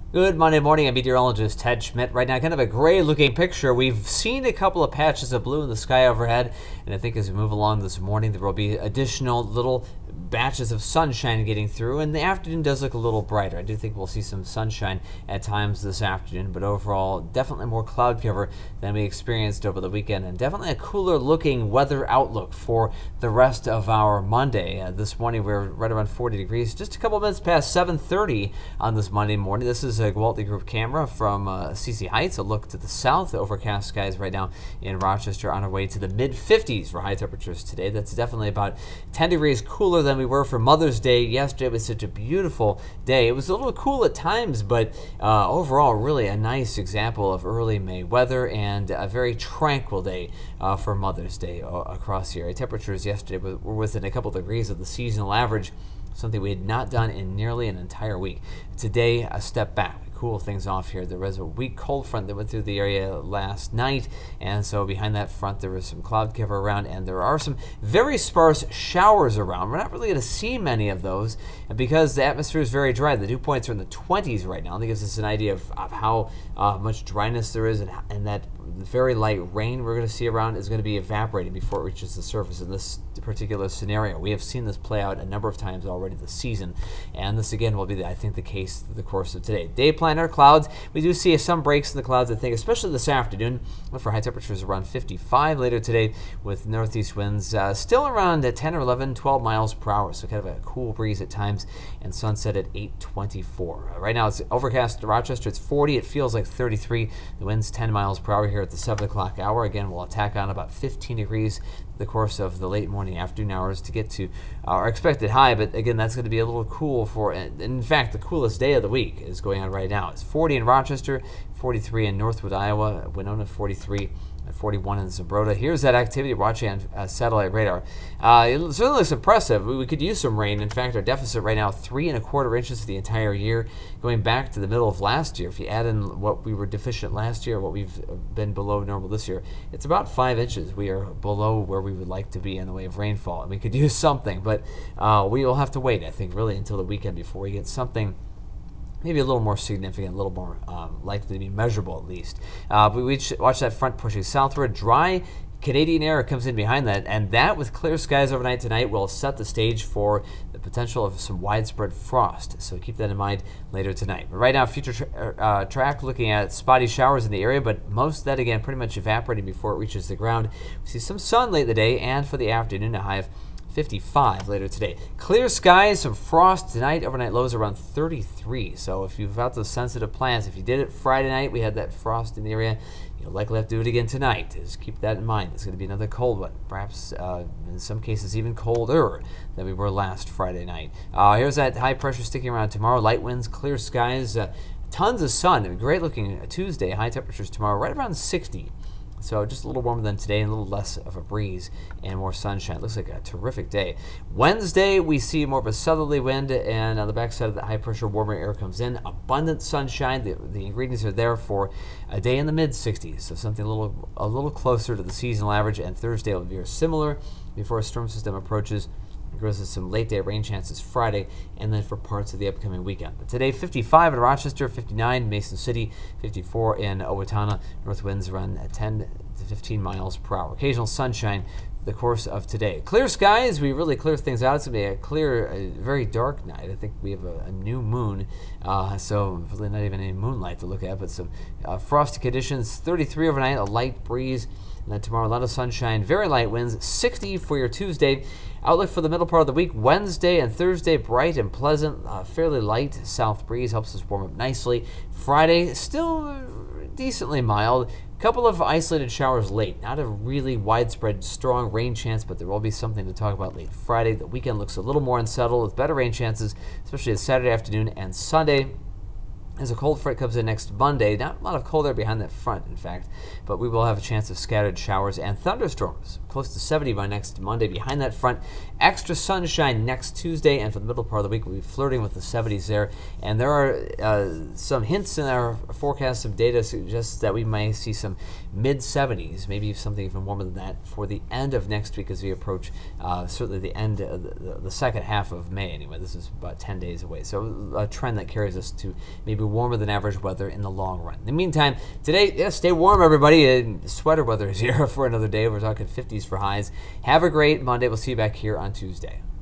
Good Monday morning. I'm meteorologist Ted Schmidt. Right now, kind of a gray looking picture. We've seen a couple of patches of blue in the sky overhead, and I think as we move along this morning, there will be additional little batches of sunshine getting through, and the afternoon does look a little brighter. I do think we'll see some sunshine at times this afternoon, but overall, definitely more cloud cover than we experienced over the weekend, and definitely a cooler looking weather outlook for the rest of our Monday. This morning, we're right around 40 degrees, just a couple minutes past 7:30 on this Monday morning. This is a Gwaltney Group camera from CC Heights. A look to the south, overcast skies right now in Rochester, on our way to the mid-50s for high temperatures today. That's definitely about 10 degrees cooler than we were for Mother's Day. Yesterday was such a beautiful day. It was a little cool at times, but overall really a nice example of early May weather and a very tranquil day for Mother's Day across the area. Temperatures yesterday were within a couple degrees of the seasonal average, something we had not done in nearly an entire week. Today, a step back. Cool things off here. There was a weak cold front that went through the area last night, and so behind that front there was some cloud cover around, and there are some very sparse showers around. We're not really going to see many of those because the atmosphere is very dry. The dew points are in the 20s right now. That gives us an idea of how much dryness there is, and that very light rain we're going to see around is going to be evaporating before it reaches the surface in this particular scenario. We have seen this play out a number of times already this season, and this again will be, I think, the case through the course of today. Day planner clouds. We do see some breaks in the clouds, I think, especially this afternoon. Look for high temperatures around 55 later today with northeast winds still around 10 or 11, 12 miles per hour, so kind of a cool breeze at times, and sunset at 8:24. Right now it's overcast in Rochester. It's 40. It feels like 33. The wind's 10 miles per hour here at the 7 o'clock hour. Again, we'll attack on about 15 degrees the course of the late morning afternoon hours to get to our expected high, but again, that's going to be a little cool for, in fact, the coolest day of the week is going on right now. It's 40 in Rochester, 43 in Northwood, Iowa, Winona 43, and 41 in Zumbrota. Here's that activity watching on satellite radar. It certainly looks impressive. We could use some rain. In fact, our deficit right now, 3¼ inches for the entire year, going back to the middle of last year. If you add in what we were deficient last year, what we've been below normal this year, it's about 5 inches. We are below where we would like to be in the way of rainfall, and we could use something, but we will have to wait, I think, really until the weekend before we get something maybe a little more significant, a little more likely to be measurable at least. But we watch that front pushing southward. Dry Canadian air comes in behind that, and that with clear skies overnight tonight will set the stage for the potential of some widespread frost. So keep that in mind later tonight. But right now, future track looking at spotty showers in the area, but most of that again pretty much evaporating before it reaches the ground. We see some sun late in the day, and for the afternoon, a high of 55 later today. Clear skies, some frost tonight. Overnight lows around 33. So if you've got those sensitive plants, if you did it Friday night, we had that frost in the area. You'll likely have to do it again tonight. Just keep that in mind. It's going to be another cold one. Perhaps in some cases even colder than we were last Friday night. Here's that high pressure sticking around tomorrow. Light winds, clear skies, tons of sun. Great looking Tuesday. High temperatures tomorrow right around 60. So just a little warmer than today and a little less of a breeze and more sunshine. Looks like a terrific day. Wednesday, we see more of a southerly wind, and on the backside of the high pressure, warmer air comes in. Abundant sunshine. The ingredients are there for a day in the mid-60s, so something a little closer to the seasonal average. And Thursday will be similar before a storm system approaches. It grows to some late day rain chances Friday, and then for parts of the upcoming weekend. But today, 55 in Rochester, 59 in Mason City, 54 in Owatonna. North winds run at 10 to 15 miles per hour. Occasional sunshine the course of today. Clear skies, we really clear things out. It's going to be a clear, very dark night. I think we have a new moon, so really not even any moonlight to look at, but some frosty conditions. 33 overnight, a light breeze. And then tomorrow, a lot of sunshine, very light winds, 60 for your Tuesday. Outlook for the middle part of the week, Wednesday and Thursday, bright and pleasant, fairly light south breeze helps us warm up nicely. Friday, still decently mild. Couple of isolated showers late. Not a really widespread strong rain chance, but there will be something to talk about late Friday. The weekend looks a little more unsettled with better rain chances, especially this Saturday afternoon and Sunday. As a cold front comes in next Monday, not a lot of cold air behind that front, in fact, but we will have a chance of scattered showers and thunderstorms. close to 70 by next Monday. Behind that front, extra sunshine next Tuesday, and for the middle part of the week, we'll be flirting with the 70s there. And there are some hints in our forecast of data suggests that we might see some mid-70s, maybe something even warmer than that for the end of next week as we approach certainly the end of the second half of May anyway. This is about 10 days away. So a trend that carries us to maybe warmer than average weather in the long run. In the meantime, today, stay warm, everybody. Sweater weather is here for another day. We're talking 50s for highs. Have a great Monday. We'll see you back here on Tuesday.